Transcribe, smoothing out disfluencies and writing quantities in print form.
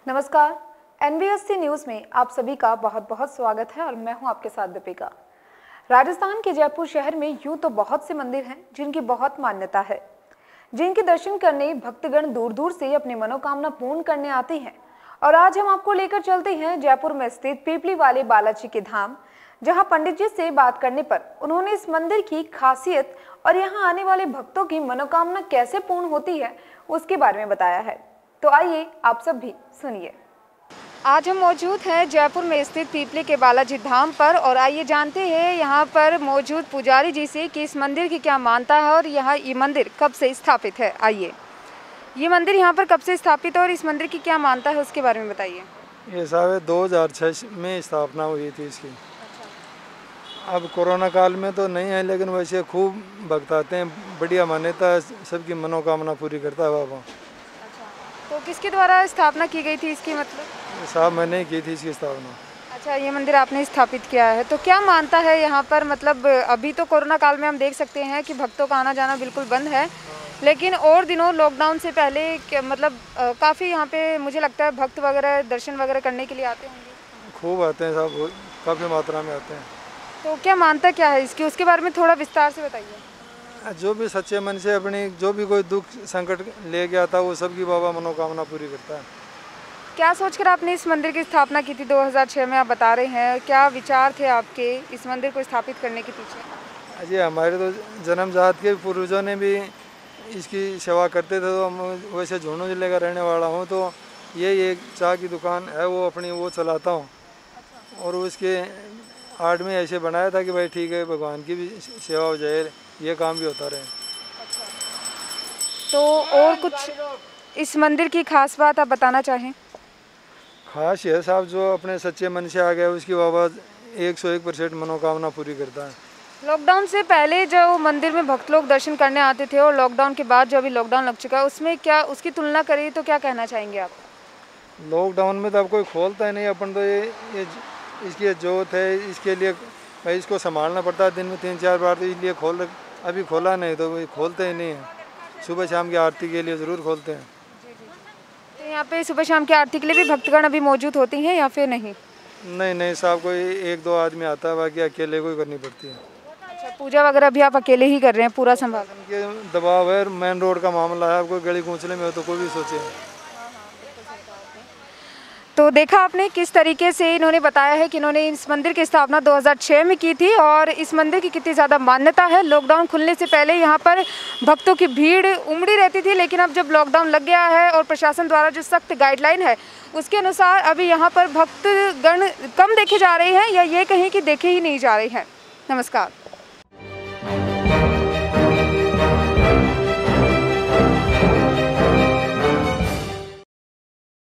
नमस्कार, NBSC news में आप सभी का बहुत बहुत स्वागत है और मैं हूं आपके साथ दीपिका। राजस्थान के जयपुर शहर में यूं तो बहुत से मंदिर हैं जिनकी बहुत मान्यता है, जिनके दर्शन करने भक्तगण दूर दूर से अपनी मनोकामना पूर्ण करने आते हैं। और आज हम आपको लेकर चलते हैं जयपुर में स्थित पीपली वाले बालाजी के धाम, जहां पंडित जी से बात करने पर उन्होंने इस मंदिर की खासियत और यहाँ आने वाले भक्तों की मनोकामना कैसे पूर्ण होती है उसके बारे में बताया है। तो आइए आप सब भी सुनिए। आज हम मौजूद हैं जयपुर में स्थित पीपली के बालाजी धाम पर और आइए जानते हैं यहाँ पर मौजूद पुजारी जी से कि इस मंदिर की क्या मान्यता है और यहाँ ये मंदिर कब से स्थापित है। आइए, ये मंदिर यहाँ पर कब से स्थापित है और इस मंदिर की क्या मान्यता है उसके बारे में बताइए। ये साहब 2006 में स्थापना हुई थी इसकी। अब कोरोना काल में तो नहीं है, लेकिन वैसे खूब भक्त आते हैं, बढ़िया मान्यता है, सबकी मनोकामना पूरी करता है बाबा। तो किसके द्वारा स्थापना की गई थी इसकी, मतलब? साहब मैंने की थी इसकी स्थापना। अच्छा, ये मंदिर आपने स्थापित किया है, तो क्या मानता है यहाँ पर? मतलब अभी तो कोरोना काल में हम देख सकते हैं कि भक्तों का आना जाना बिल्कुल बंद है, लेकिन और दिनों लॉकडाउन से पहले मतलब काफ़ी यहाँ पे मुझे लगता है भक्त वगैरह दर्शन वगैरह करने के लिए आते होंगे। खूब आते हैं साहब, काफ़ी मात्रा में आते हैं। तो क्या मानता क्या है इसकी, उसके बारे में थोड़ा विस्तार से बताइए। जो भी सच्चे मन से अपनी जो भी कोई दुख संकट लेके आता है वो सबकी बाबा मनोकामना पूरी करता है। क्या सोचकर आपने इस मंदिर की स्थापना की थी 2006 में, आप बता रहे हैं, क्या विचार थे आपके इस मंदिर को स्थापित करने के पीछे? जी, हमारे तो जन्मजात के पूर्वजों ने भी इसकी सेवा करते थे, तो हम वैसे झुंझुनू जिले का रहने वाला हूँ, तो ये एक चाय की दुकान है वो अपनी वो चलाता हूँ। और उसके आर्ट में ऐसे बनाया था कि भाई ठीक है, भगवान की भी सेवा हो जाए, ये काम भी होता रहे। तो और कुछ इस मंदिर की खास बात आप बताना चाहें? खास है साहब, जो अपने सच्चे मन से आ गया उसकी बाबा 101% मनोकामना पूरी करता है। लॉकडाउन से पहले जो मंदिर में भक्त लोग दर्शन करने आते थे और लॉकडाउन के बाद जो अभी लॉकडाउन लग चुका है, उसमें क्या उसकी तुलना करें तो क्या कहना चाहेंगे आप? लॉकडाउन में तो अब कोई खोलता ही नहीं, अपन तो ये इसकी जोत है, इसके लिए भाई इसको संभालना पड़ता है दिन में 3-4 बार, तो इसलिए अभी खोला नहीं तो वही खोलते ही नहीं है। सुबह शाम की आरती के लिए ज़रूर खोलते हैं। तो यहाँ पे सुबह शाम की आरती के लिए भी भक्तगण अभी मौजूद होती हैं या फिर नहीं? नहीं साहब, कोई 1-2 आदमी आता है, बाकी अकेले को ही करनी पड़ती है। अच्छा, पूजा वगैरह भी आप अकेले ही कर रहे हैं, पूरा संभाल? के दबाव है, मेन रोड का मामला है, कोई गली कूचले में हो तो कोई भी सोचे। तो देखा आपने किस तरीके से इन्होंने बताया है कि इन्होंने इस मंदिर की स्थापना 2006 में की थी और इस मंदिर की कितनी ज़्यादा मान्यता है। लॉकडाउन खुलने से पहले यहाँ पर भक्तों की भीड़ उमड़ी रहती थी, लेकिन अब जब लॉकडाउन लग गया है और प्रशासन द्वारा जो सख्त गाइडलाइन है उसके अनुसार अभी यहाँ पर भक्तगण कम देखे जा रहे हैं या ये कहीं कि देखे ही नहीं जा रहे हैं। नमस्कार।